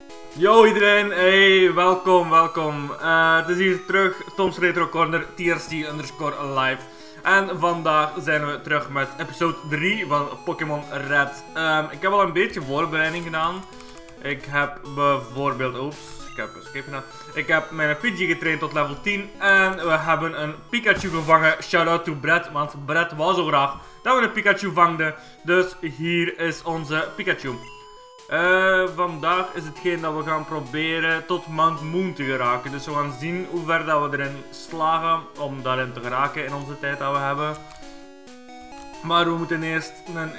Yo iedereen, hey, welkom. Het is hier terug, Tom's Retro Corner, TRC_live. En vandaag zijn we terug met episode 3 van Pokémon Red. Ik heb al een beetje voorbereiding gedaan. Ik heb bijvoorbeeld, ik heb escape gedaan. Ik heb mijn Pidgey getraind tot level 10 en we hebben een Pikachu gevangen. Shout-out to Brett, want Brett wou zo graag dat we een Pikachu vangden. Dus hier is onze Pikachu. Vandaag is hetgeen dat we gaan proberen tot Mount Moon te geraken. Dus we gaan zien hoe ver dat we erin slagen om daarin te geraken in onze tijd dat we hebben. Maar we moeten eerst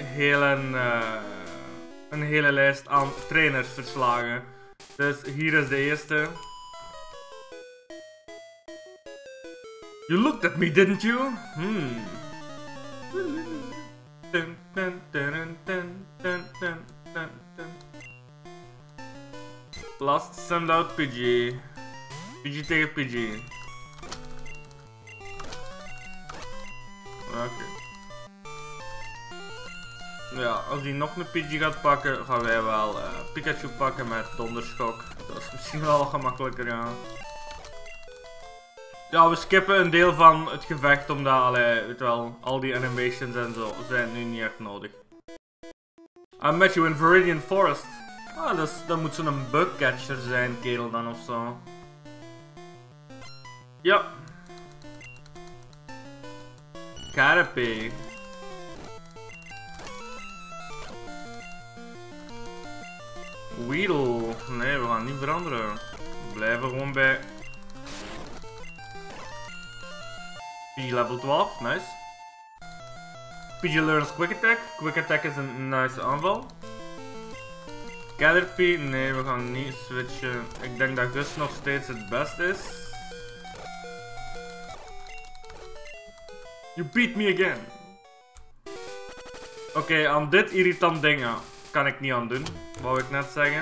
een hele lijst aan trainers verslagen. Dus hier is de eerste. You looked at me, didn't you? Last send out Pidgey. Pidgey tegen Pidgey. Oké. Ja, als hij nog een Pidgey gaat pakken, gaan wij wel Pikachu pakken met Donderschok. Dat is misschien wel wat gemakkelijker, ja. Ja, we skippen een deel van het gevecht, omdat weet wel, al die animations en zo zijn nu niet echt nodig. I met you in Viridian Forest. Ah, dat moet zo'n bugcatcher zijn, kerel dan ofzo. Ja. Caterpie. Weedle. Nee, we gaan niet veranderen. We blijven gewoon bij Pidgey level 12, nice. Pidgey learns Quick Attack. Quick Attack is een nice aanval. Caterpie, nee, we gaan niet switchen. Ik denk dat Gus nog steeds het best is. You beat me again. Oké, aan dit irritant ding kan ik niet aan doen, wou ik net zeggen.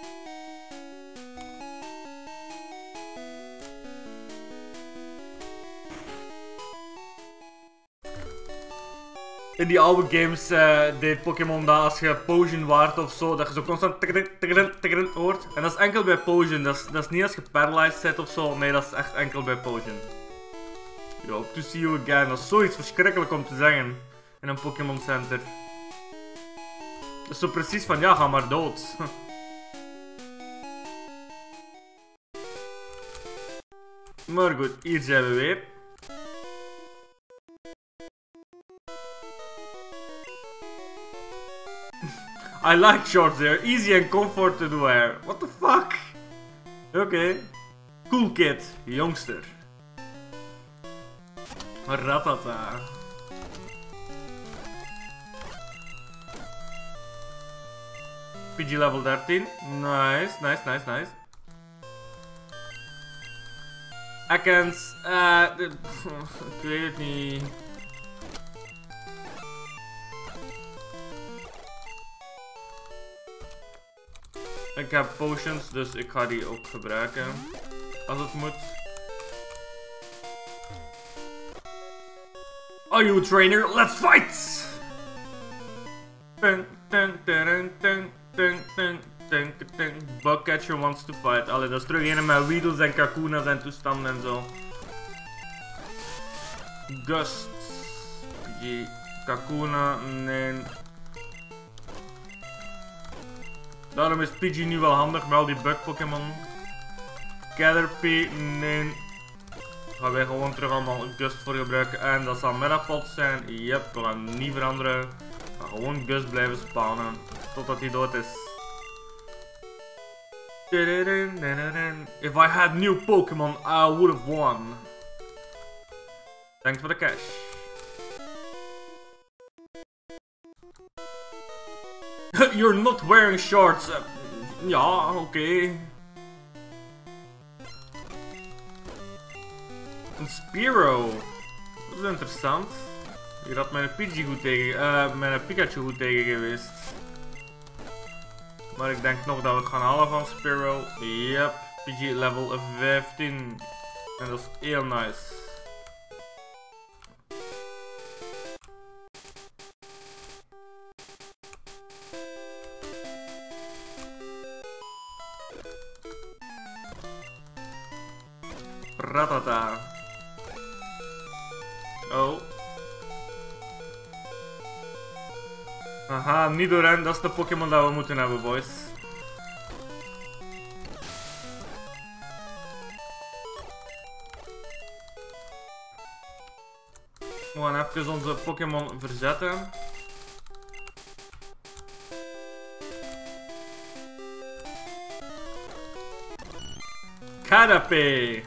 In die oude games deed Pokémon dat als je Potion waard of zo, dat je zo constant tiggerin hoort. En dat is enkel bij Potion, dat is niet als je paralyzed zit of zo, nee, dat is echt enkel bij Potion. Yo, to see you again, dat is zoiets verschrikkelijk om te zeggen in een Pokémon Center. Dat is zo precies van, ja, ga maar dood. Maar goed, hier zijn we weer. I like shorts, they're easy and comfort to wear. What the fuck? Oké. Cool kid, jongster. Ratata. Pidgey level 13. Nice. Ekans. Ik weet het niet. Ik heb potions, dus ik ga die ook gebruiken. Als het moet. Are you a trainer? Let's fight! Bugcatcher wants to fight. Allee, dat is terug een met Weedles en Kakuna's en toestanden en zo. Gust. Kakuna, nee. Daarom is Pidgey nu wel handig met al die bug Pokémon. Caterpie, nee. Gaan wij gewoon terug allemaal Gust voor gebruiken. En dat zal Metapod zijn. Yep, we gaan niet veranderen. We gaan gewoon Gust blijven spawnen. Totdat hij dood is. If I had new Pokémon, I would have won. Thanks for the cash. You're not wearing shorts. Ja, oké. Een Spearow. Dat is interessant. Hier had mijn Pidgey goed tegen, mijn Pikachu goed tegen geweest. Maar ik denk nog dat we het gaan halen van Spearow. Yep, Pidgey level 15. En dat is heel nice. Ratata. Oh. Aha, Nidoran, dat is de Pokémon dat we moeten hebben, boys. We gaan even onze Pokémon verzetten. Caterpie.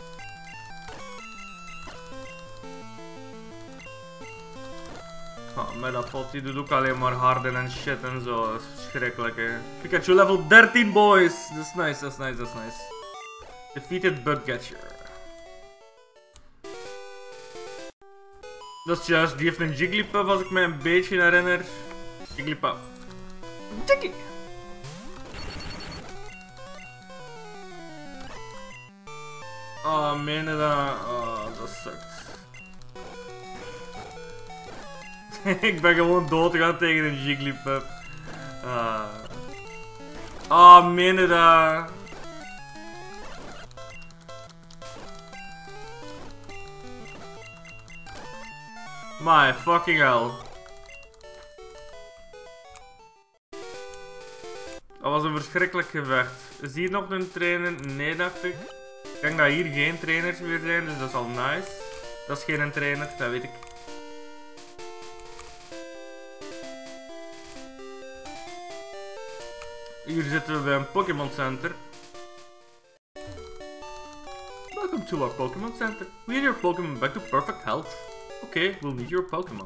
Oh, maar dat pot die doet ook alleen maar harden en shit en zo. Dat is verschrikkelijk, hè. Pikachu level 13, boys. Dat is nice, dat is nice, dat is nice. Defeated Bugcatcher. Dat is juist, die heeft een Jigglypuff als ik me een beetje herinner. Jigglypuff. Jiggy! Oh, meen je dat? Oh, dat sukt. Ik ben gewoon dood gegaan tegen een Jigglypuff. Oh, meen je dat? My fucking hell. Dat was een verschrikkelijk gevecht. Is hier nog een trainer? Nee, dacht ik. Ik denk dat hier geen trainers meer zijn, dus dat is al nice. Dat is geen trainer, dat weet ik. Hier zitten we bij een Pokémon Center. Welcome to our Pokémon Center. We need your Pokémon back to perfect health. Okay, we'll need your Pokémon.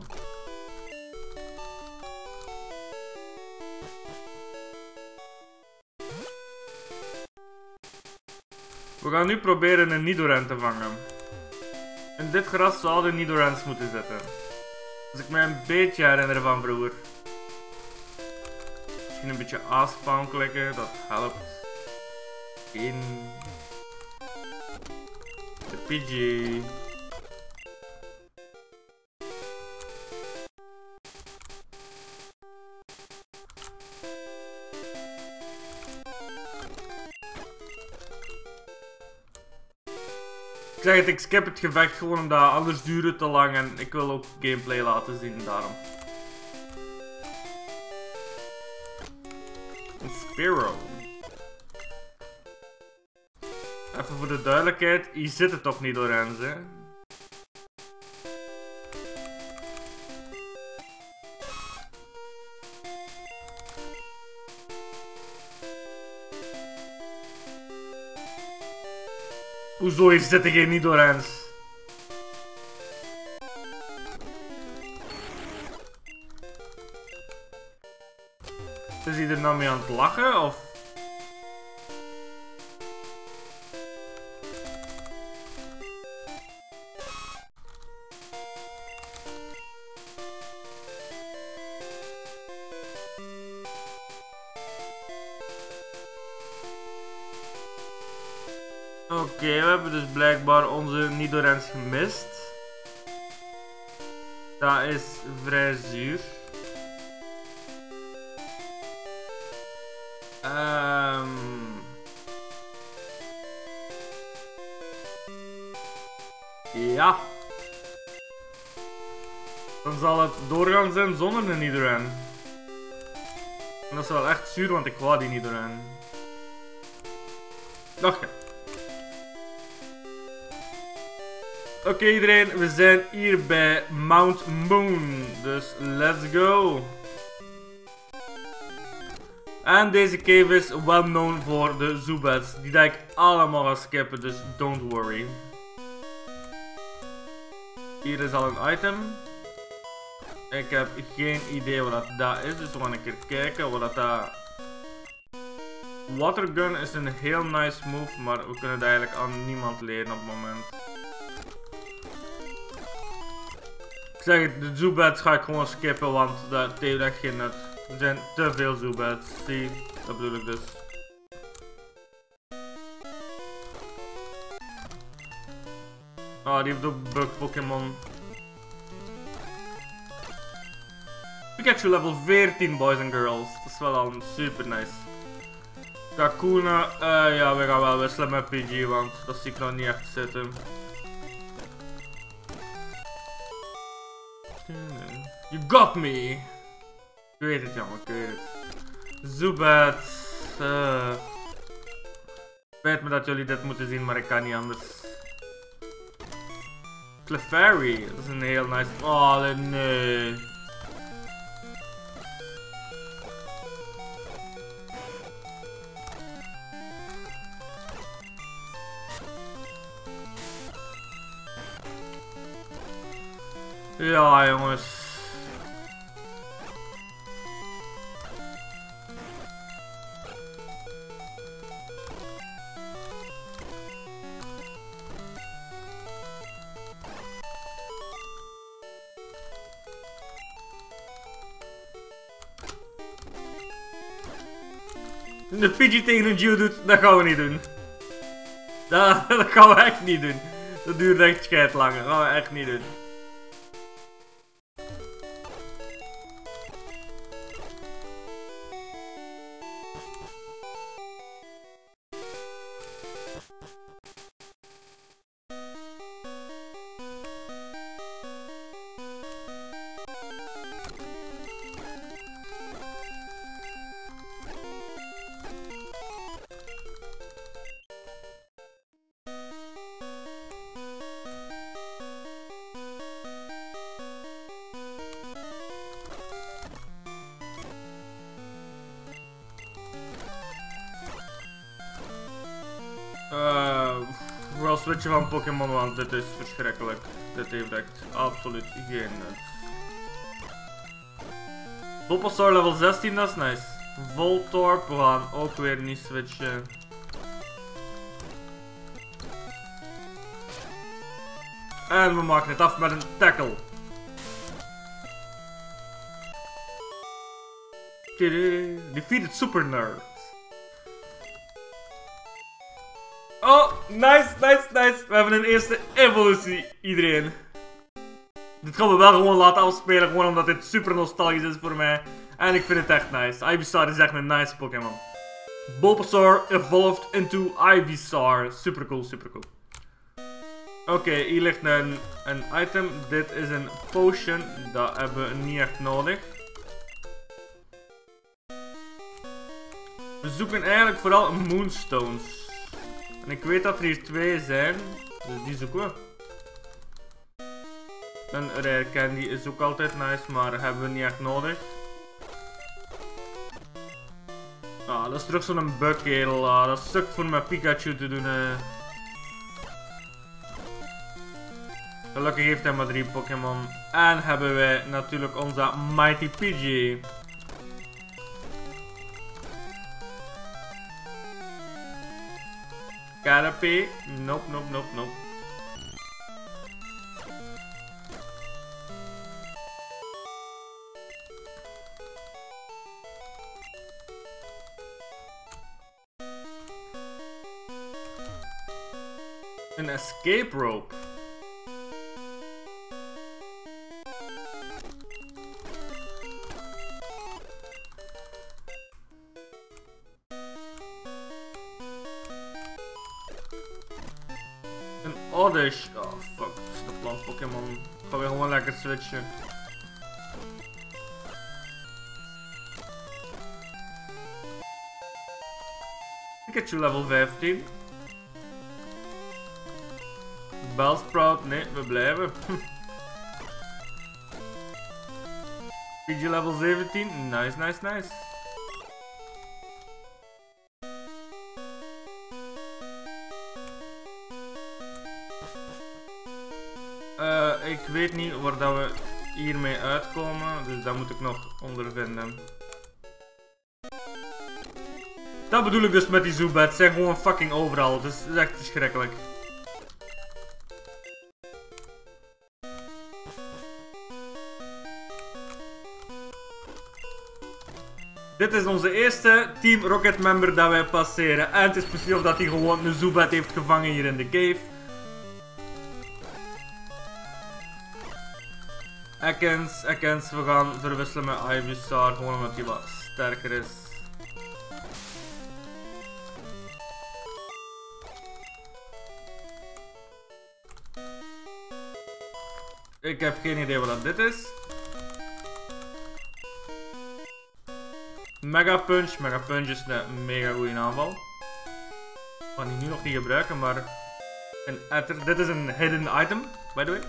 We gaan nu proberen een Nidoran te vangen. In dit gras zouden Nidorans moeten zitten. Als ik me een beetje herinner van vroeger. Misschien een beetje A-spawn klikken, dat helpt. In de Pidgey. Ik zeg het, ik skip het gevecht gewoon omdat anders duurt het te lang en ik wil ook gameplay laten zien, daarom. Een Spearow. Even voor de duidelijkheid, hier zit het toch niet doorheen, hè? Hoezo, hier zitten geen Nidorans? Is hij er nou mee aan het lachen, of? Oké, we hebben dus blijkbaar onze Nidorans gemist. Dat is vrij zuur. Ja. Dan zal het doorgaan zijn zonder een Nidoran. En dat is wel echt zuur, want ik wou die Nidoran. Dag ja. Oké iedereen, we zijn hier bij Mount Moon, dus let's go. En deze cave is well known voor de Zubats, die ik allemaal ga skippen, dus don't worry. Hier is al een item. Ik heb geen idee wat dat is, dus we gaan een keer kijken wat dat... Watergun is een heel nice move, maar we kunnen het eigenlijk aan niemand leren op het moment. Ik zeg het, de Zubats ga ik gewoon skippen, want dat heeft echt geen nut. Er zijn te veel Zubats, zie, dat bedoel ik dus. Ah, die heeft ook bug Pokémon. Pikachu level 14, boys and girls. Dat is wel al super nice. Kakuna, ja, we gaan wel wisselen met PG, want dat zie ik nog niet echt zitten. You got me! Ik weet het, jongen, ik weet het. Zubat. Spijt me dat jullie dit moeten zien, maar ik kan niet anders. Clefairy, dat is een heel nice. Oh, nee. Ja, jongens. De Pidgey tegen een Geodude, dat gaan we niet doen. Dat gaan we echt niet doen. Dat duurt echt scheidlang. Dat gaan we echt niet doen. Wel switchen van Pokémon, want dit is verschrikkelijk. Dit heeft echt absoluut geen nut. Bulbasaur level 16, dat is nice. Voltorb, we gaan ook weer niet switchen. En we maken het af met een tackle. Defeated Super Nerd. Oh, nice, nice, nice. We hebben een eerste evolutie, iedereen. Dit gaan we wel gewoon laten afspelen, gewoon omdat dit super nostalgisch is voor mij. En ik vind het echt nice. Ivysaur is echt een nice Pokémon. Bulbasaur evolved into Ivysaur. Super cool, super cool. Oké, hier ligt een item. Dit is een potion. Dat hebben we niet echt nodig. We zoeken eigenlijk vooral Moonstones. En ik weet dat er hier 2 zijn, dus die zoeken we. Een rare candy is ook altijd nice, maar hebben we niet echt nodig. Ah, dat is terug zo'n bug, kerel. Dat sukt voor mijn Pikachu te doen. Gelukkig heeft hij maar 3 Pokémon. En hebben wij natuurlijk onze Mighty Pidgey. Caterpie. Nope, nope, nope, nope. Een escape rope. Oddish. Oh fuck, dat is de plant Pokémon. Gaan we gewoon lekker switchen. Pikachu level 15. Bellsprout, nee, we blijven. Pidgey level 17, nice, nice, nice. Ik weet niet waar dat we hiermee uitkomen, dus dat moet ik nog ondervinden. Dat bedoel ik dus met die Zubat, ze zijn gewoon fucking overal, dus het is echt verschrikkelijk. Dit is onze eerste Team Rocket member dat wij passeren. En het is precies of dat hij gewoon een Zubat heeft gevangen hier in de cave. Ekans, we gaan verwisselen met Ivysaur, gewoon omdat hij wat sterker is. Ik heb geen idee wat dit is. Mega Punch. Mega Punch is een mega goede aanval. Ik kan die nu nog niet gebruiken, maar... Dit is een hidden item, by the way.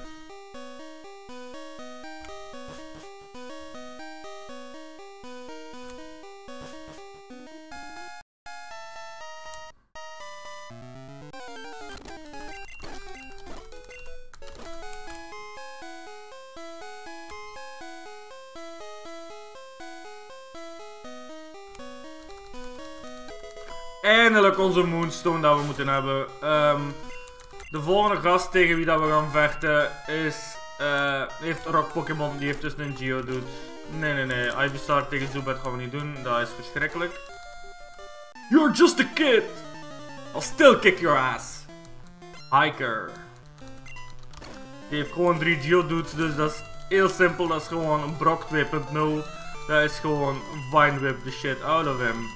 Eindelijk onze Moonstone dat we moeten hebben. De volgende gast tegen wie dat we gaan vechten is... heeft Rock Pokémon, die heeft dus een Geodude. Nee. Ivysaur tegen Zubat gaan we niet doen, dat is verschrikkelijk. You're just a kid! I'll still kick your ass. Hiker. Die heeft gewoon 3 Geodudes, dus dat is heel simpel. Dat is gewoon een Brock 2.0. Dat is gewoon Vine Whip the shit out of him.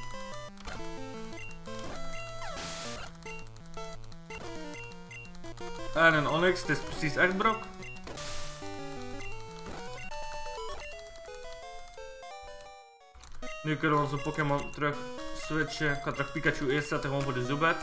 En een Onix, het is precies echt Brock. Nu kunnen we onze Pokémon terug switchen. Ik ga terug Pikachu eerst zetten, gewoon voor de Zubat.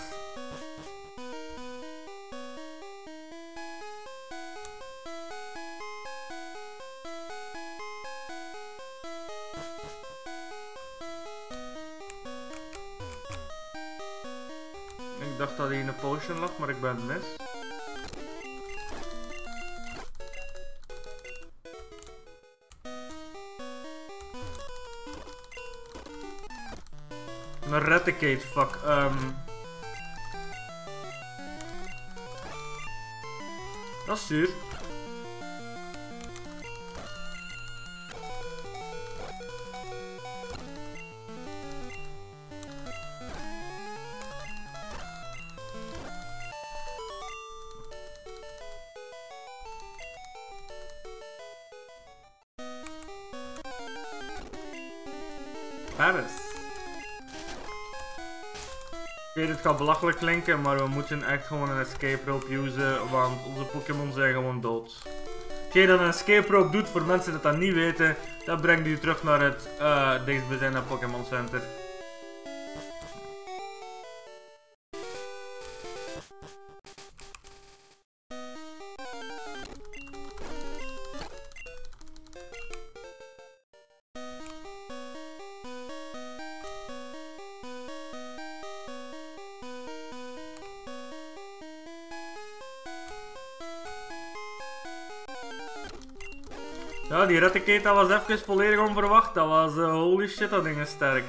Ik dacht dat hij in een potion lag, maar ik ben het mis. Een Raticate, fuck. Dat is zuur. Paris. Ik weet, het gaat belachelijk klinken, maar we moeten echt gewoon een escape rope usen, want onze Pokémon zijn gewoon dood. Hetgeen dat een escape rope doet, voor mensen die dat niet weten, dat brengt u terug naar het dichtstbijzijnde Pokémon Center. Ja, die Raticate dat was even volledig onverwacht. Dat was holy shit, dat ding is sterk.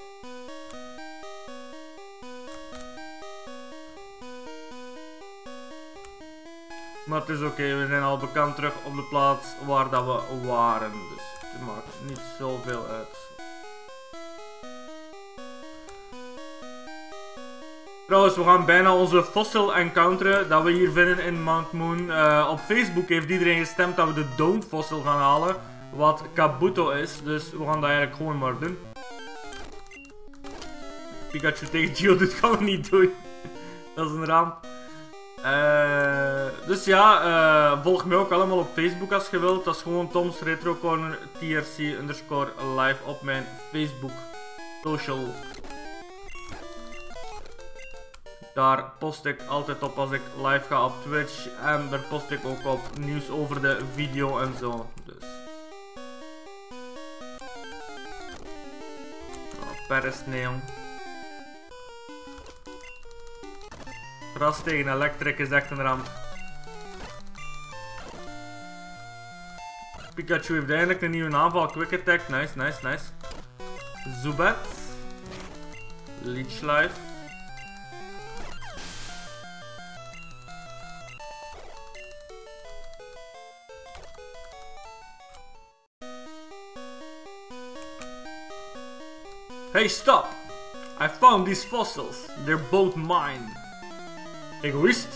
Maar het is oké, we zijn al bekend terug op de plaats waar dat we waren. Dus het maakt niet zoveel uit. Trouwens, we gaan bijna onze fossil encounteren dat we hier vinden in Mount Moon. Op Facebook heeft iedereen gestemd dat we de Dome fossil gaan halen. Wat Kabuto is, dus we gaan dat eigenlijk gewoon maar doen. Pikachu tegen Geodude gaan we niet doen. Dat is een ramp. Dus ja, volg mij ook allemaal op Facebook als je wilt. Dat is gewoon Tom's Retro Corner TRC_live op mijn Facebook social. Daar post ik altijd op als ik live ga op Twitch. En daar post ik ook op nieuws over de video en zo. Dus. Oh, Paris Neon. Gras tegen Electric is echt een ramp. Pikachu heeft eindelijk een nieuwe aanval. Quick Attack. Nice. Zubat. Leech Life. Hey, stop! I found these fossils. They're both mine. Egoïst.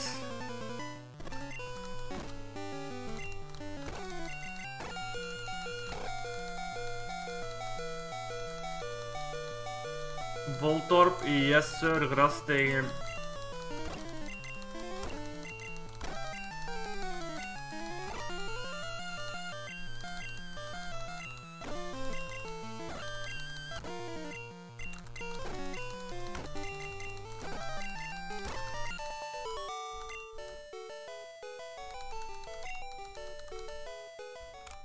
Voltorb, yes sir, gras tegen.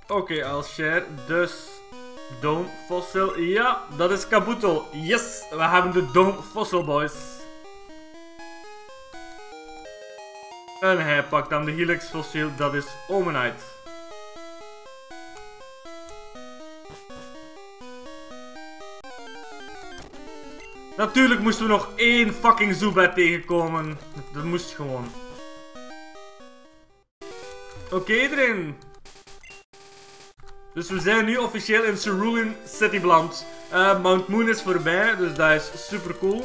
Oké, als share. Dus Dome Fossil. Ja, dat is Kabuto. Yes, we hebben de Dome Fossil, boys. En hij pakt dan de Helix fossiel, dat is Omanite. Natuurlijk moesten we nog 1 fucking Zubat tegenkomen. Dat moest gewoon. Oké, iedereen. Dus we zijn nu officieel in Cerulean City beland. Mount Moon is voorbij, dus dat is super cool.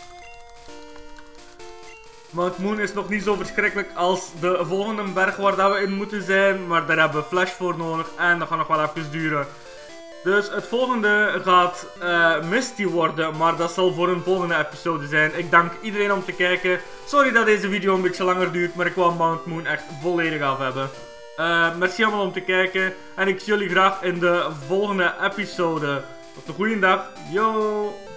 Mount Moon is nog niet zo verschrikkelijk als de volgende berg waar dat we in moeten zijn. Maar daar hebben we Flash voor nodig en dat gaat nog wel even duren. Dus het volgende gaat Misty worden, maar dat zal voor een volgende episode zijn. Ik dank iedereen om te kijken. Sorry dat deze video een beetje langer duurt, maar ik wou Mount Moon echt volledig af hebben. Merci allemaal om te kijken en ik zie jullie graag in de volgende episode. Tot een goede dag. Yo!